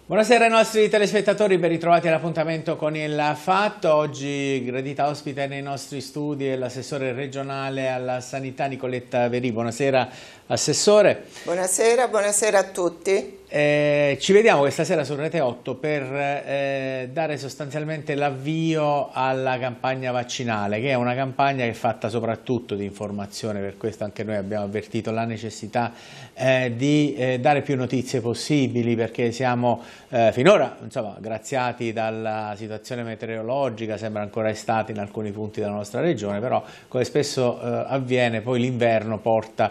Buonasera ai nostri telespettatori, ben ritrovati all'appuntamento con il Fatto. Oggi gradita ospite nei nostri studi è l'assessore regionale alla sanità Nicoletta Verì. Buonasera Assessore. Buonasera, buonasera a tutti. Ci vediamo questa sera su Rete 8 per dare sostanzialmente l'avvio alla campagna vaccinale, che è una campagna che è fatta soprattutto di informazione, per questo anche noi abbiamo avvertito la necessità di dare più notizie possibili, perché siamo finora graziati dalla situazione meteorologica, sembra ancora estate in alcuni punti della nostra regione, però come spesso avviene poi l'inverno porta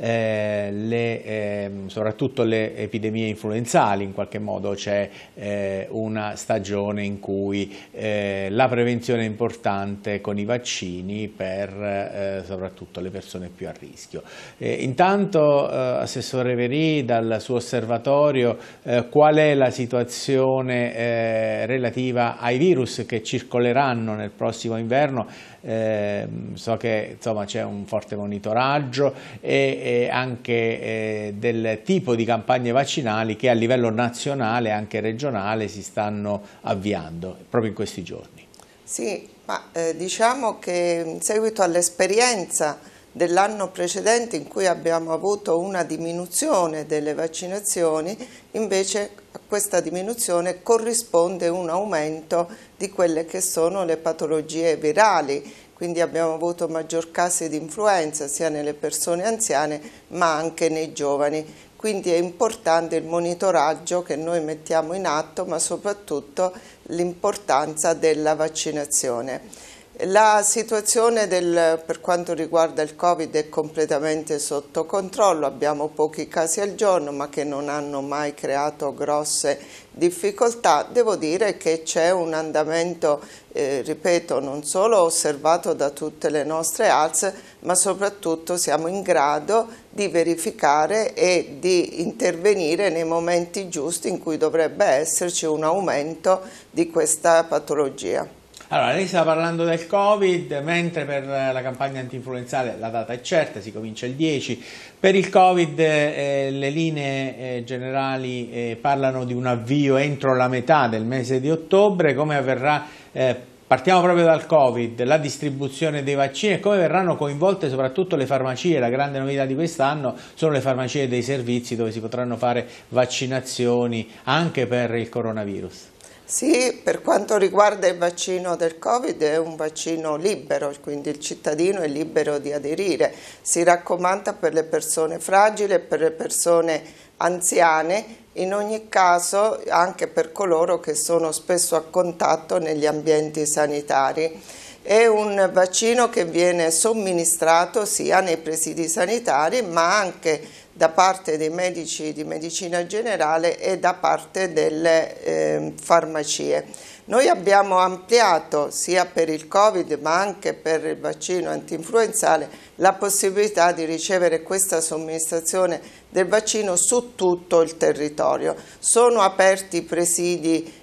soprattutto le epidemie influenzali. In qualche modo c'è una stagione in cui la prevenzione è importante con i vaccini per soprattutto le persone più a rischio. Intanto, Assessore Verì, dal suo osservatorio, qual è la situazione relativa ai virus che circoleranno nel prossimo inverno? So che c'è un forte monitoraggio e anche del tipo di campagne vaccinali che a livello nazionale e anche regionale si stanno avviando proprio in questi giorni. Sì, ma diciamo che in seguito all'esperienza dell'anno precedente in cui abbiamo avuto una diminuzione delle vaccinazioni, invece a questa diminuzione corrisponde un aumento di quelle che sono le patologie virali. Quindi abbiamo avuto maggior casi di influenza sia nelle persone anziane ma anche nei giovani. Quindi è importante il monitoraggio che noi mettiamo in atto, ma soprattutto l'importanza della vaccinazione. La situazione per quanto riguarda il Covid è completamente sotto controllo, abbiamo pochi casi al giorno ma che non hanno mai creato grosse difficoltà. Devo dire che c'è un andamento, ripeto, non solo osservato da tutte le nostre ALS, ma soprattutto siamo in grado di verificare e di intervenire nei momenti giusti in cui dovrebbe esserci un aumento di questa patologia. Allora, lei stava parlando del Covid, mentre per la campagna antinfluenzale la data è certa, si comincia il 10. Per il Covid le linee generali parlano di un avvio entro la metà del mese di ottobre. Come avverrà, partiamo proprio dal Covid, la distribuzione dei vaccini e come verranno coinvolte soprattutto le farmacie. La grande novità di quest'anno sono le farmacie dei servizi dove si potranno fare vaccinazioni anche per il coronavirus. Sì, per quanto riguarda il vaccino del Covid è un vaccino libero, quindi il cittadino è libero di aderire. Si raccomanda per le persone fragili e per le persone anziane, in ogni caso anche per coloro che sono spesso a contatto negli ambienti sanitari. È un vaccino che viene somministrato sia nei presidi sanitari ma anche da parte dei medici di medicina generale e da parte delle farmacie. Noi abbiamo ampliato sia per il Covid ma anche per il vaccino antinfluenzale la possibilità di ricevere questa somministrazione del vaccino su tutto il territorio. Sono aperti i presidi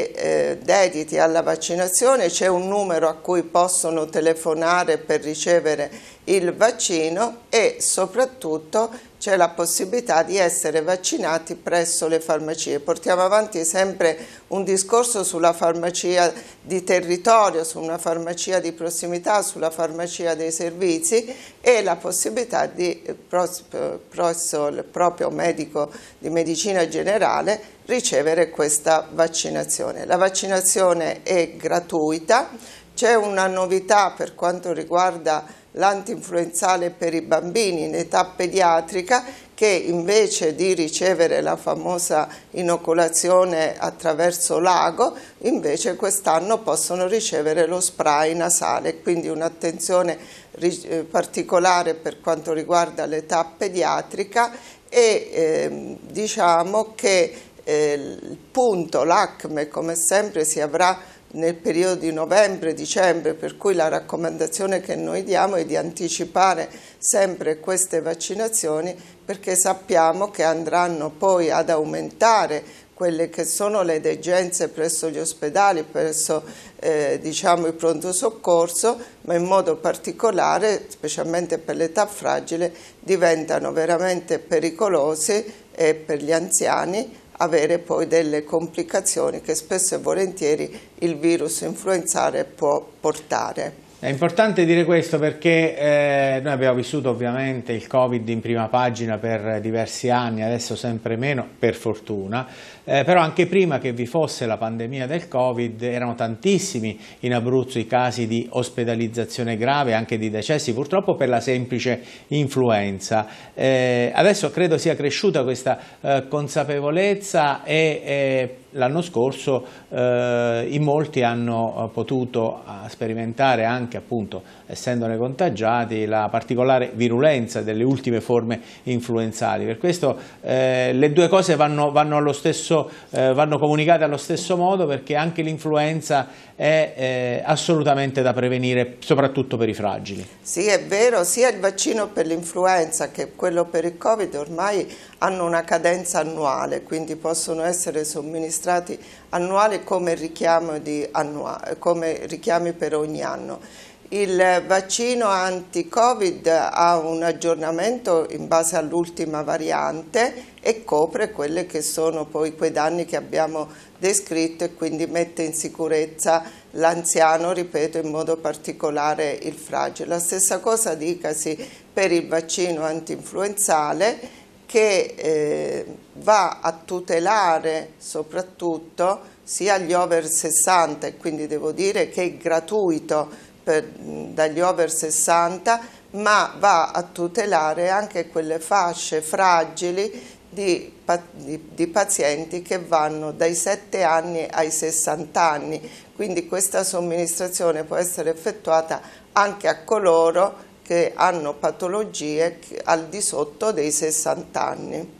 dediti alla vaccinazione, c'è un numero a cui possono telefonare per ricevere il vaccino e soprattutto c'è la possibilità di essere vaccinati presso le farmacie. Portiamo avanti sempre un discorso sulla farmacia di territorio, su una farmacia di prossimità, sulla farmacia dei servizi e la possibilità di, presso il proprio medico di medicina generale, ricevere questa vaccinazione. La vaccinazione è gratuita, c'è una novità per quanto riguarda l'antinfluenzale per i bambini in età pediatrica che invece di ricevere la famosa inoculazione attraverso l'ago, invece quest'anno possono ricevere lo spray nasale, quindi un'attenzione particolare per quanto riguarda l'età pediatrica e diciamo che il punto, l'acme, come sempre si avrà nel periodo di novembre-dicembre, per cui la raccomandazione che noi diamo è di anticipare sempre queste vaccinazioni perché sappiamo che andranno poi ad aumentare quelle che sono le degenze presso gli ospedali, presso diciamo, il pronto soccorso, ma in modo particolare, specialmente per l'età fragile, diventano veramente pericolosi per gli anziani avere poi delle complicazioni che spesso e volentieri il virus influenzale può portare. È importante dire questo perché noi abbiamo vissuto ovviamente il Covid in prima pagina per diversi anni, adesso sempre meno, per fortuna, però anche prima che vi fosse la pandemia del Covid erano tantissimi in Abruzzo i casi di ospedalizzazione grave, anche di decessi purtroppo per la semplice influenza. Adesso credo sia cresciuta questa consapevolezza e l'anno scorso in molti hanno potuto sperimentare anche, appunto, essendone contagiati, la particolare virulenza delle ultime forme influenzali. Per questo le due cose vanno comunicate allo stesso modo, perché anche l'influenza è assolutamente da prevenire, soprattutto per i fragili. Sì, è vero, sia il vaccino per l'influenza che quello per il Covid ormai hanno una cadenza annuale, quindi possono essere somministrati annuali come richiami per ogni anno. Il vaccino anti-Covid ha un aggiornamento in base all'ultima variante e copre quelle che sono poi quei danni che abbiamo descritto e quindi mette in sicurezza l'anziano, ripeto, in modo particolare il fragile. La stessa cosa dicasi per il vaccino antinfluenzale, che va a tutelare soprattutto sia gli over 60, e quindi devo dire che è gratuito dagli over 60, ma va a tutelare anche quelle fasce fragili di pazienti che vanno dai 7 anni ai 60 anni, quindi questa somministrazione può essere effettuata anche a coloro che hanno patologie al di sotto dei 60 anni.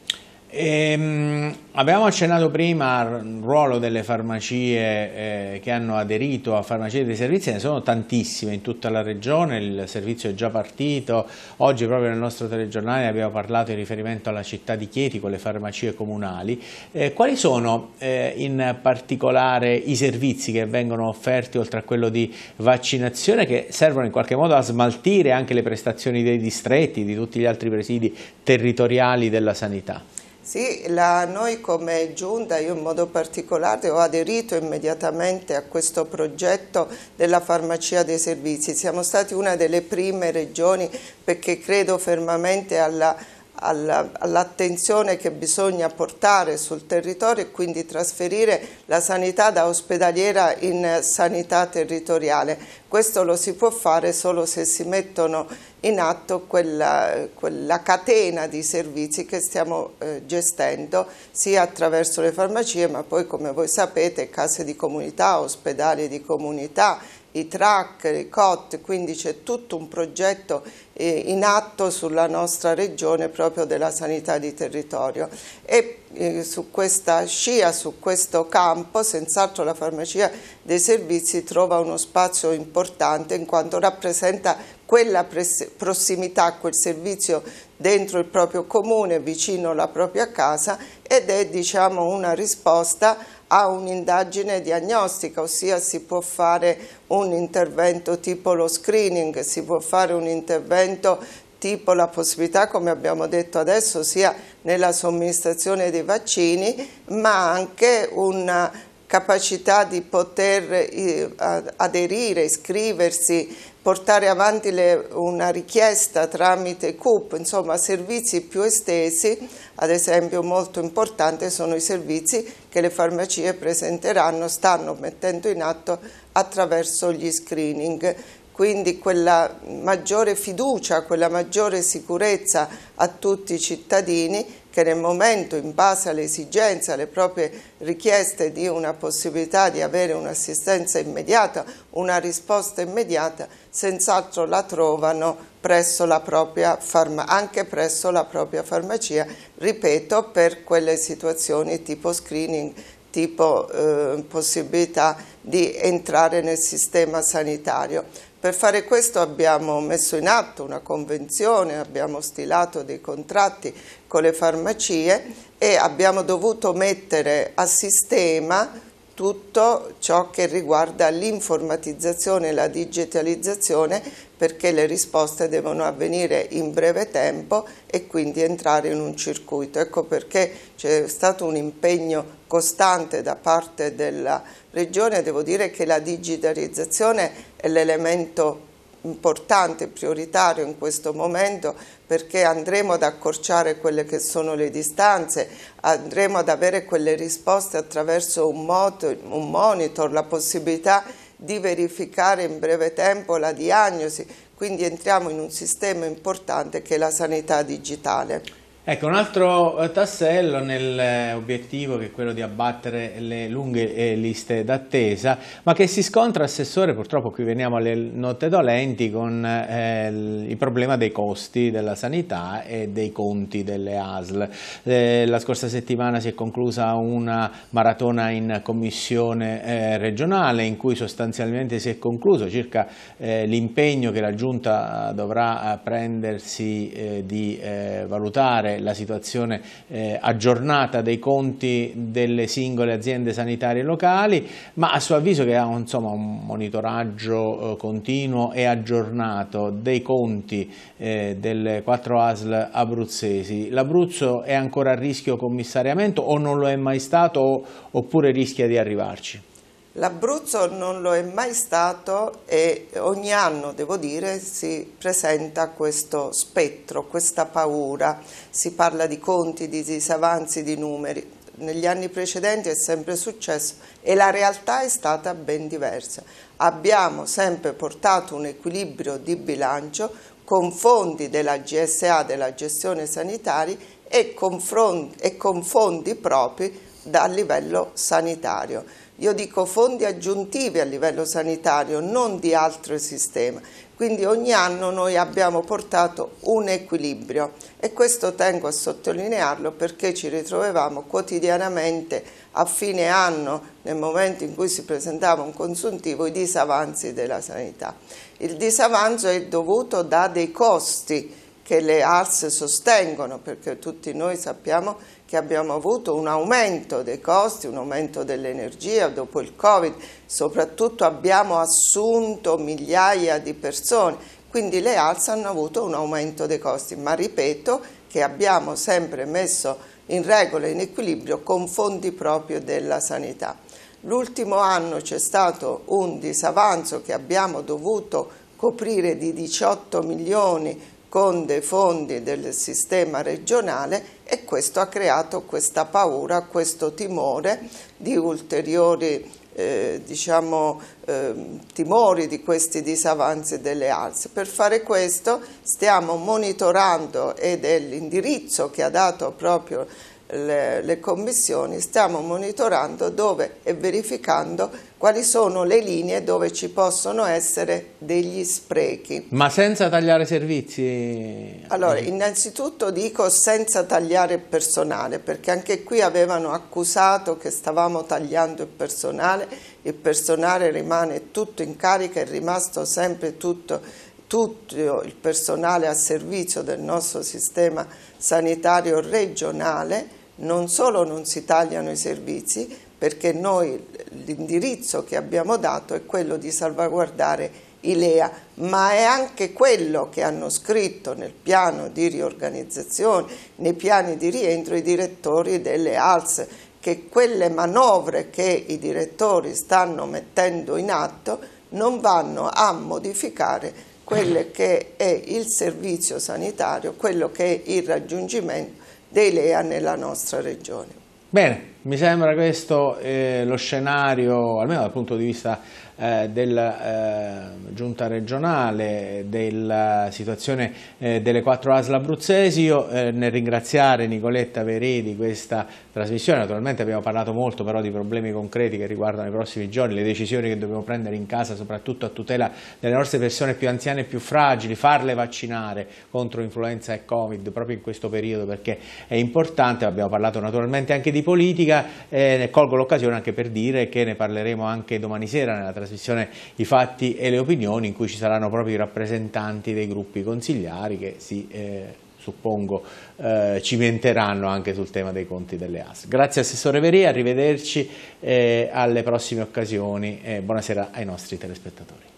Abbiamo accennato prima al ruolo delle farmacie che hanno aderito a farmacie dei servizi, ne sono tantissime in tutta la regione, il servizio è già partito, oggi proprio nel nostro telegiornale abbiamo parlato in riferimento alla città di Chieti con le farmacie comunali. Quali sono in particolare i servizi che vengono offerti oltre a quello di vaccinazione, che servono in qualche modo a smaltire anche le prestazioni dei distretti, di tutti gli altri presidi territoriali della sanità? Sì, noi come Giunta, io in modo particolare, ho aderito immediatamente a questo progetto della farmacia dei servizi. Siamo stati una delle prime regioni perché credo fermamente all'attenzione che bisogna portare sul territorio e quindi trasferire la sanità da ospedaliera in sanità territoriale. Questo lo si può fare solo se si mettono in atto quella catena di servizi che stiamo gestendo sia attraverso le farmacie, ma poi, come voi sapete, case di comunità, ospedali di comunità, i tracker, i COT, quindi c'è tutto un progetto in atto sulla nostra regione proprio della sanità di territorio e su questa scia, su questo campo, senz'altro la farmacia dei servizi trova uno spazio importante in quanto rappresenta quella prossimità, quel servizio dentro il proprio comune, vicino alla propria casa, ed è, diciamo, una risposta a un'indagine diagnostica, ossia si può fare un intervento tipo lo screening, si può fare un intervento tipo la possibilità, come abbiamo detto adesso, sia nella somministrazione dei vaccini, ma anche una capacità di poter aderire, iscriversi, portare avanti una richiesta tramite CUP, insomma servizi più estesi. Ad esempio molto importante sono i servizi che le farmacie presenteranno, stanno mettendo in atto attraverso gli screening. Quindi quella maggiore fiducia, quella maggiore sicurezza a tutti i cittadini che nel momento, in base alle esigenze, alle proprie richieste di una possibilità di avere un'assistenza immediata, una risposta immediata, senz'altro la trovano presso la propria anche presso la propria farmacia, ripeto, per quelle situazioni tipo screening, tipo possibilità di entrare nel sistema sanitario. Per fare questo abbiamo messo in atto una convenzione, abbiamo stilato dei contratti con le farmacie e abbiamo dovuto mettere a sistema tutto ciò che riguarda l'informatizzazione e la digitalizzazione, perché le risposte devono avvenire in breve tempo e quindi entrare in un circuito. Ecco perché c'è stato un impegno costante da parte della Regione. Devo dire che la digitalizzazione è l'elemento importante, prioritario in questo momento, perché andremo ad accorciare quelle che sono le distanze, andremo ad avere quelle risposte attraverso un monitor, la possibilità di verificare in breve tempo la diagnosi, quindi entriamo in un sistema importante che è la sanità digitale. Ecco, un altro tassello nell'obiettivo che è quello di abbattere le lunghe liste d'attesa, ma che si scontra, Assessore, purtroppo qui veniamo alle note dolenti, con il problema dei costi della sanità e dei conti delle ASL. La scorsa settimana si è conclusa una maratona in commissione regionale in cui sostanzialmente si è concluso circa l'impegno che la Giunta dovrà prendersi di valutare la situazione aggiornata dei conti delle singole aziende sanitarie locali, ma a suo avviso che ha un monitoraggio continuo e aggiornato dei conti delle 4 ASL abruzzesi. L'Abruzzo è ancora a rischio commissariamento o non lo è mai stato, oppure rischia di arrivarci? L'Abruzzo non lo è mai stato e ogni anno, devo dire, si presenta questo spettro, questa paura. Si parla di conti, di disavanzi, di numeri. Negli anni precedenti è sempre successo e la realtà è stata ben diversa. Abbiamo sempre portato un equilibrio di bilancio con fondi della GSA, della gestione sanitaria, e con fondi propri dal livello sanitario. Io dico fondi aggiuntivi a livello sanitario, non di altro sistema. Quindi ogni anno noi abbiamo portato un equilibrio e questo tengo a sottolinearlo perché ci ritrovavamo quotidianamente a fine anno, nel momento in cui si presentava un consuntivo, i disavanzi della sanità. Il disavanzo è dovuto da dei costi che le ASL sostengono, perché tutti noi sappiamo che abbiamo avuto un aumento dei costi, un aumento dell'energia dopo il Covid, soprattutto abbiamo assunto migliaia di persone, quindi le ASL hanno avuto un aumento dei costi, ma ripeto che abbiamo sempre messo in regola, in equilibrio con fondi proprio della sanità. L'ultimo anno c'è stato un disavanzo che abbiamo dovuto coprire di 18 milioni con dei fondi del sistema regionale e questo ha creato questa paura, questo timore di ulteriori timori di questi disavanzi delle ASL. Per fare questo stiamo monitorando, ed è l'indirizzo che ha dato proprio le commissioni, stiamo monitorando dove e verificando quali sono le linee dove ci possono essere degli sprechi. Ma senza tagliare servizi? Allora, innanzitutto dico senza tagliare il personale, perché anche qui avevano accusato che stavamo tagliando il personale rimane tutto in carica, è rimasto sempre tutto il personale a servizio del nostro sistema sanitario regionale. Non solo non si tagliano i servizi, perché noi l'indirizzo che abbiamo dato è quello di salvaguardare i LEA, ma è anche quello che hanno scritto nel piano di riorganizzazione, nei piani di rientro i direttori delle ASL, che quelle manovre che i direttori stanno mettendo in atto non vanno a modificare quello che è il servizio sanitario, quello che è il raggiungimento dei LEA nella nostra regione. Bene, mi sembra questo lo scenario, almeno dal punto di vista della giunta regionale, della situazione delle 4 ASL abruzzesi. Io nel ringraziare Nicoletta Verè di questa trasmissione, naturalmente abbiamo parlato molto però di problemi concreti che riguardano i prossimi giorni, le decisioni che dobbiamo prendere in casa soprattutto a tutela delle nostre persone più anziane e più fragili, farle vaccinare contro influenza e Covid proprio in questo periodo perché è importante. Abbiamo parlato naturalmente anche di politica, ne colgo l'occasione anche per dire che ne parleremo anche domani sera nella trasmissione I fatti e le opinioni, in cui ci saranno proprio i rappresentanti dei gruppi consigliari che si suppongo cimenteranno anche sul tema dei conti delle ASL. Grazie Assessore Veria, arrivederci alle prossime occasioni e buonasera ai nostri telespettatori.